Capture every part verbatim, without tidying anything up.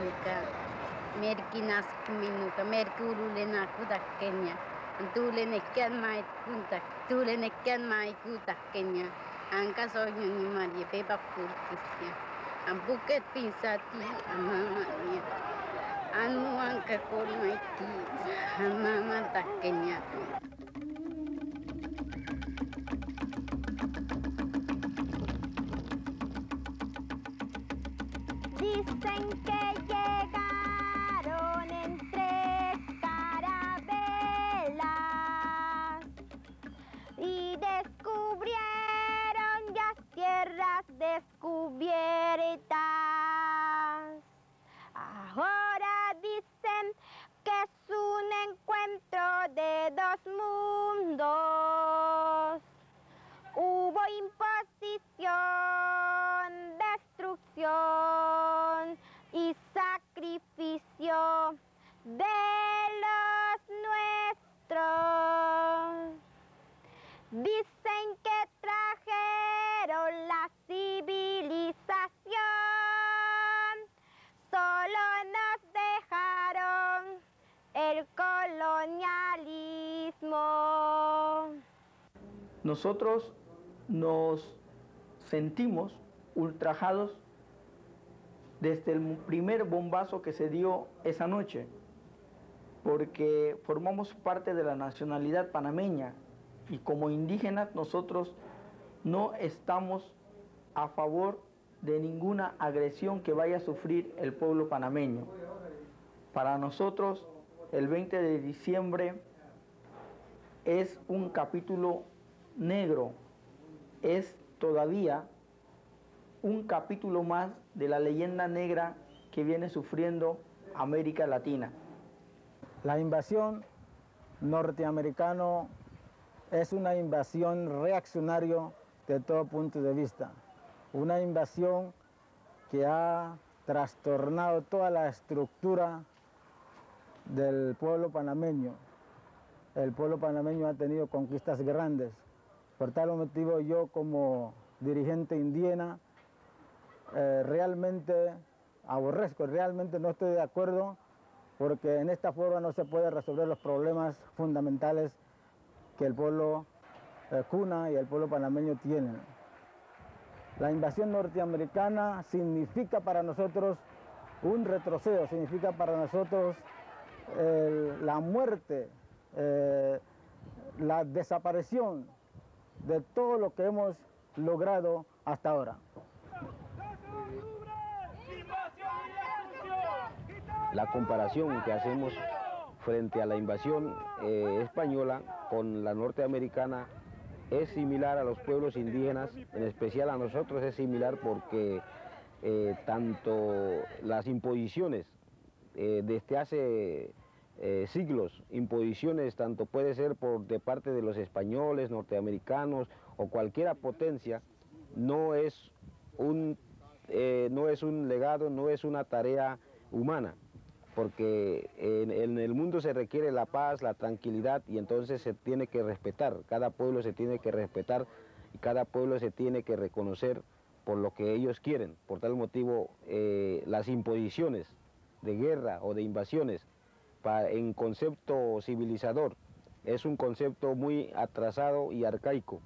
minuka, merkinas minuka, merkurule nakuda Kenya, tule nekian mai kunta, tule nekian mai kuta Kenya, angka sohnya ni Maria pepa purkisnya, ambuket pinsati amamanya, anu angka kormaiti, amamanta Kenya. Dicen que llegaron en tres carabelas y descubrieron ya tierras descubiertas. Ahora dicen que es un encuentro de dos mundos. Hubo imposición, destrucción y sacrificio de los nuestros. Dicen que trajeron la civilización, solo nos dejaron el colonialismo. Nosotros nos sentimos ultrajados desde el primer bombazo que se dio esa noche, porque formamos parte de la nacionalidad panameña y como indígenas nosotros no estamos a favor de ninguna agresión que vaya a sufrir el pueblo panameño. Para nosotros el veinte de diciembre es un capítulo negro, es todavía un capítulo más de la leyenda negra que viene sufriendo América Latina. La invasión norteamericana es una invasión reaccionaria de todo punto de vista, una invasión que ha trastornado toda la estructura del pueblo panameño. El pueblo panameño ha tenido conquistas grandes. Por tal motivo yo como dirigente indígena eh, realmente aborrezco, realmente no estoy de acuerdo, porque en esta forma no se puede resolver los problemas fundamentales que el pueblo eh, Kuna y el pueblo panameño tienen. La invasión norteamericana significa para nosotros un retroceso, significa para nosotros eh, la muerte, eh, la desaparición de todo lo que hemos logrado hasta ahora. La comparación que hacemos frente a la invasión eh, española con la norteamericana es similar a los pueblos indígenas, en especial a nosotros es similar porque eh, tanto las imposiciones eh, desde hace eh, siglos, imposiciones tanto puede ser por de parte de los españoles, norteamericanos o cualquier potencia, no es un, eh, no es un legado, no es una tarea humana, porque en, en el mundo se requiere la paz, la tranquilidad y entonces se tiene que respetar, cada pueblo se tiene que respetar y cada pueblo se tiene que reconocer por lo que ellos quieren. Por tal motivo, eh, las imposiciones de guerra o de invasiones para, en concepto civilizador es un concepto muy atrasado y arcaico.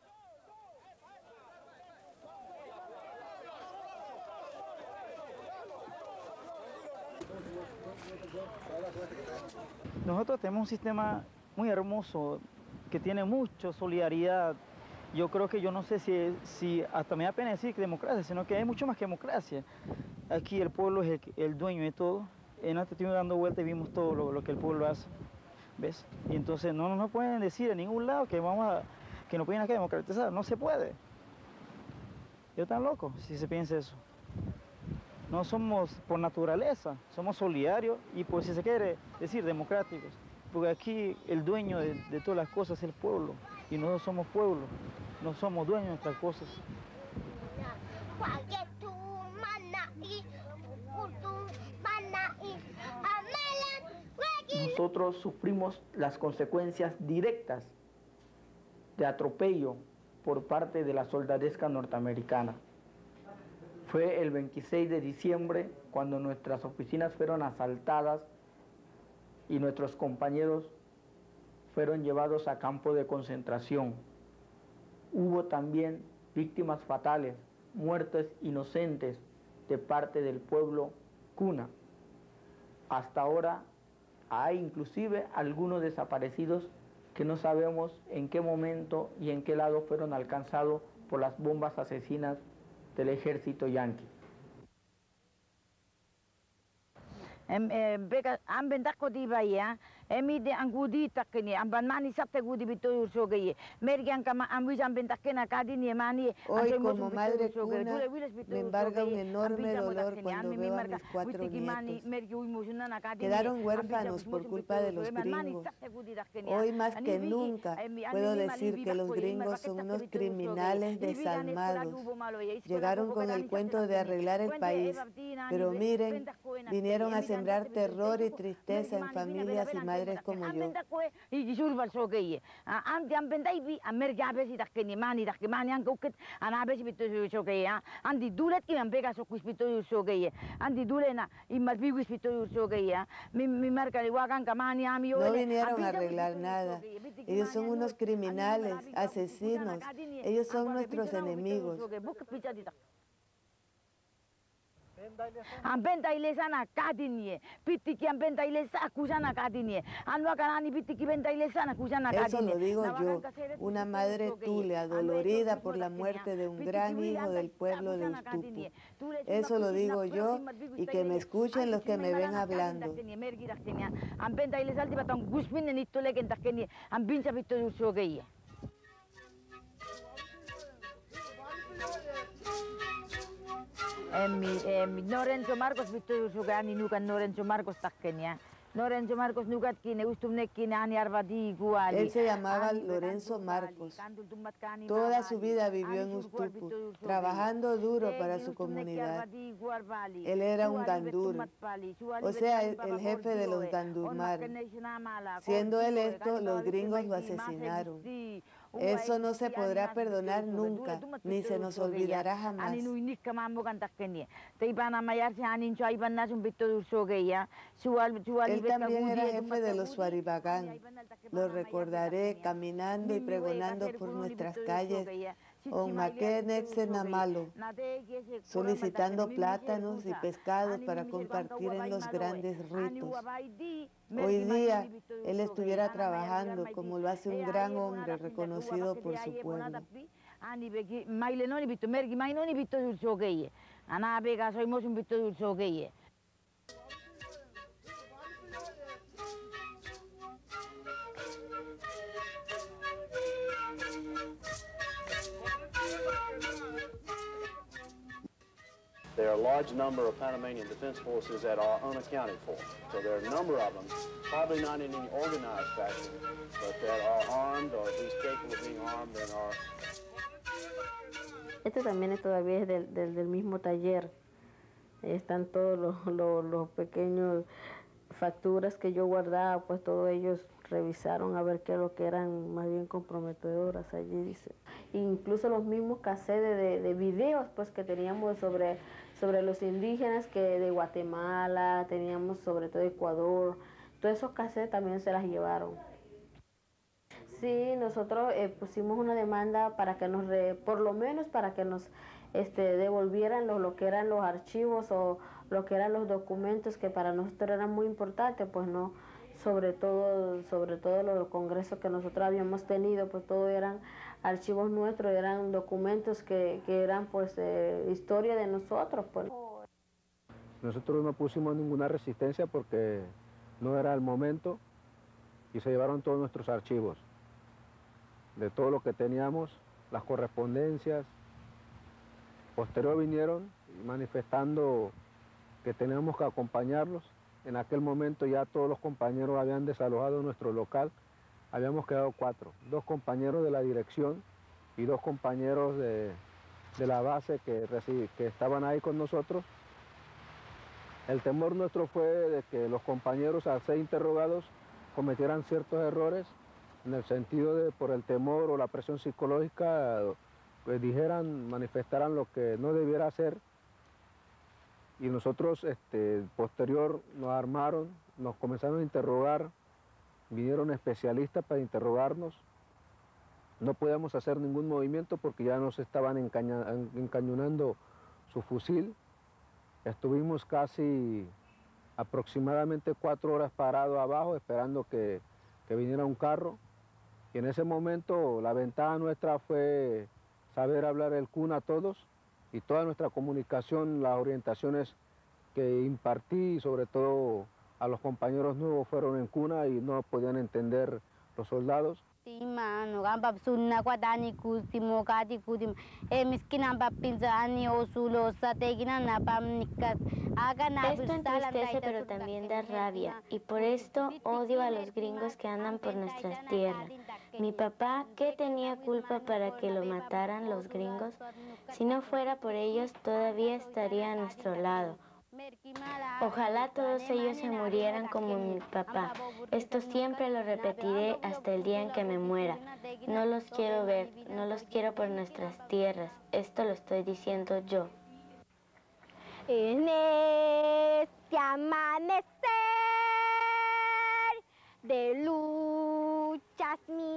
Nosotros tenemos un sistema muy hermoso que tiene mucha solidaridad. Yo creo que yo no sé si, si hasta me da pena decir que democracia, sino que hay mucho más que democracia. Aquí el pueblo es el, el dueño de todo. En este estuvimos dando vueltas y vimos todo lo, lo que el pueblo hace, ¿ves? Y entonces no nos pueden decir en ningún lado que vamos a, que nos piden que democratizar, no se puede. Yo tan loco si se piensa eso. No somos por naturaleza, somos solidarios y por si se quiere decir democráticos, porque aquí el dueño de, de todas las cosas es el pueblo y nosotros somos pueblo, no somos dueños de nuestras cosas. Nosotros sufrimos las consecuencias directas de atropello por parte de la soldadesca norteamericana. Fue el veintiséis de diciembre cuando nuestras oficinas fueron asaltadas y nuestros compañeros fueron llevados a campo de concentración. Hubo también víctimas fatales, muertes inocentes de parte del pueblo Kuna. Hasta ahora hay inclusive algunos desaparecidos que no sabemos en qué momento y en qué lado fueron alcanzados por las bombas asesinas del ejército yanqui. em beka amben takko di baya emi de angudi takni amban mani sapte gudi bito sogaye mergan kama ambi amben takena kadi ni mani. Hoy como madre Kuna me embarga un enorme dolor cuando veo a mis cuatro nietos. Quedaron huérfanos por culpa de los gringos. Hoy más que nunca puedo decir que los gringos son unos criminales desalmados. Llegaron con el cuento de arreglar el país, pero miren, vinieron a sembrar terror y tristeza en familias y madres como yo. No vinieron a arreglar nada. Ellos son unos criminales, asesinos. Ellos son nuestros enemigos. Ambenta ilesana kadinie, pitiki ambenta ilesa kusana kadinie, anwa kanani pitiki benta ilesana kusana kadinie. Eso lo digo yo, una madre tule adolorida por la muerte de un gran hijo del pueblo de Ustupu. Eso lo digo yo y que me escuchen los que me ven hablando. Ambenta ilesalti batang guspin ni tule kentakeni, ambincha bitu ursogeie. Emi, emi, Lorenzo Marcos bitu sugani nukan Lorenzo Marcos takkenya. Lorenzo Marcos nukat kine ustumne kine ani arvadi guali. Él se llamaba Lorenzo Marcos. Toda su vida vivió en Ustupu, trabajando duro para su comunidad. Él era un gandur, o sea, el, el jefe de los gandurmares. Siendo él esto, los gringos lo asesinaron. Eso no se podrá perdonar nunca, ni se nos olvidará jamás. Él también era jefe de los Suaribagán. Lo recordaré caminando y pregonando por nuestras calles, Onmakenexenamalo, solicitando plátanos y pescados para compartir en los grandes ritos. Hoy día, él estuviera trabajando como lo hace un gran hombre reconocido por su pueblo. There are a large number of Panamanian defense forces that are unaccounted for. So there are a number of them, probably not in any organized fashion, but that are armed or at least capable of being armed and are... Este también es todavía es del, del, del mismo taller. Están todos los, los, los pequeños facturas que yo guardaba, pues todos ellos revisaron a ver qué es lo que eran más bien comprometedoras allí, dice. Incluso los mismos cassettes de, de videos pues que teníamos sobre, sobre los indígenas que de Guatemala, teníamos sobre todo Ecuador, todos esos cassettes también se las llevaron. Sí, nosotros eh, pusimos una demanda para que nos, re, por lo menos para que nos este, devolvieran lo, lo que eran los archivos o lo que eran los documentos que para nosotros eran muy importantes, pues no, sobre todo, sobre todo los congresos que nosotros habíamos tenido, pues todo eran archivos nuestros, eran documentos que, que eran pues eh, historia de nosotros. Pues. Nosotros no pusimos ninguna resistencia porque no era el momento y se llevaron todos nuestros archivos, de todo lo que teníamos, las correspondencias. Posterior vinieron manifestando que teníamos que acompañarlos. En aquel momento ya todos los compañeros habían desalojado nuestro local. Habíamos quedado cuatro, dos compañeros de la dirección y dos compañeros de, de la base que, que estaban ahí con nosotros. El temor nuestro fue de que los compañeros al ser interrogados cometieran ciertos errores en el sentido de por el temor o la presión psicológica pues dijeran, manifestaran lo que no debiera hacer y nosotros, este, posterior, nos armaron, nos comenzaron a interrogar, vinieron especialistas para interrogarnos. No podíamos hacer ningún movimiento porque ya nos estaban encaña, encañonando su fusil. Estuvimos casi aproximadamente cuatro horas parados abajo esperando que, que viniera un carro. Y en ese momento la ventaja nuestra fue saber hablar el Kuna a todos y toda nuestra comunicación, las orientaciones que impartí, sobre todo a los compañeros nuevos, fueron en Kuna y no podían entender los soldados. Esto entristece pero también da rabia y por esto odio a los gringos que andan por nuestras tierras. Mi papá, ¿qué tenía culpa para que lo mataran los gringos? Si no fuera por ellos, todavía estaría a nuestro lado. Ojalá todos ellos se murieran como mi papá. Esto siempre lo repetiré hasta el día en que me muera. No los quiero ver, no los quiero por nuestras tierras. Esto lo estoy diciendo yo. En este amanecer de luchas mías.